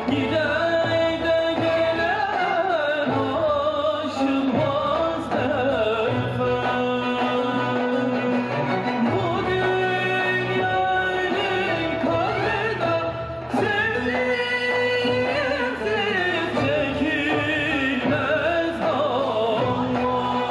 Giden de gelen aşılmaz efer. Bu dünyanın kahrına sevdiğimsiz çekilmez dava.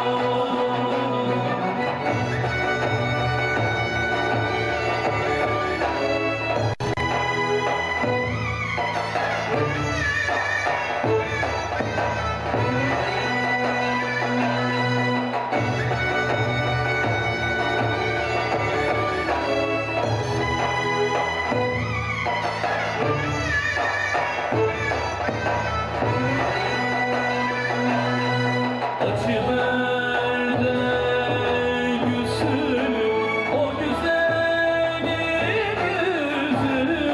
Açıver de gülsün o güzelim yüzünü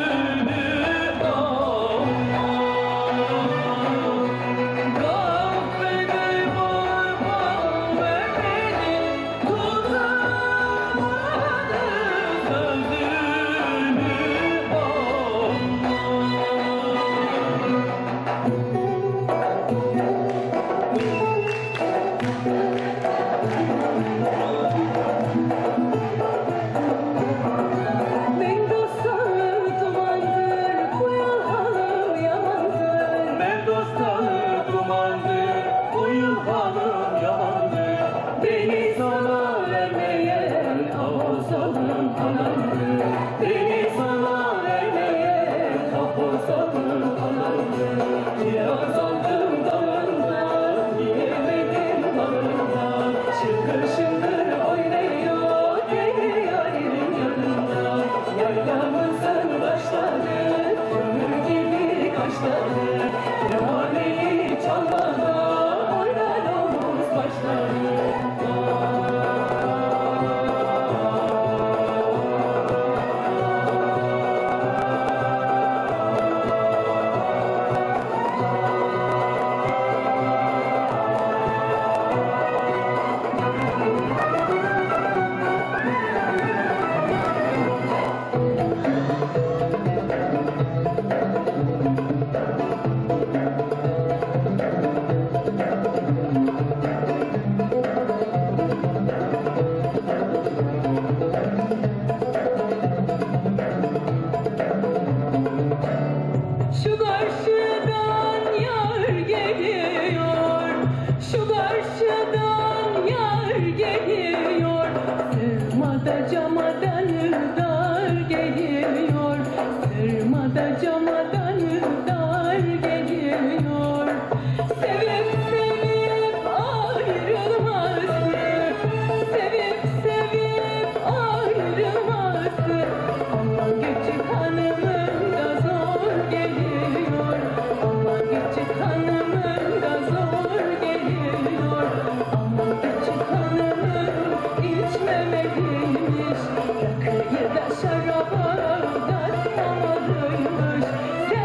ama kahvede varmam ve beni tutamadı sözünü Mendozalı dumandır, bu yıl halım yamandır. Beni sana vermeye taposalım anamdır. Beni sana vermeye taposalım anamdır. Kiraz aldım dalından, yiyemedim dalından. Şıngır şıngır oynuyor, geliyor yerin yanından. Yaylamızın başladı, kömür gibi kaşladı. Kemaneli çalmada oynar omuz başları. Şu karşıdan yar geliyor, şu karşıdan yar geliyor. Sırmada camadan dar geliyor, sırmada camadan dar geliyor. Sevip sevip ayrılması, sevip sevip ayrılması. Ama küçük hanımın da zor geliyor, ama küçük hanımın da zor geliyor. Ama küçük hanımın içmemeliymiş, rakıyı da şaraba da dayanmalıymış.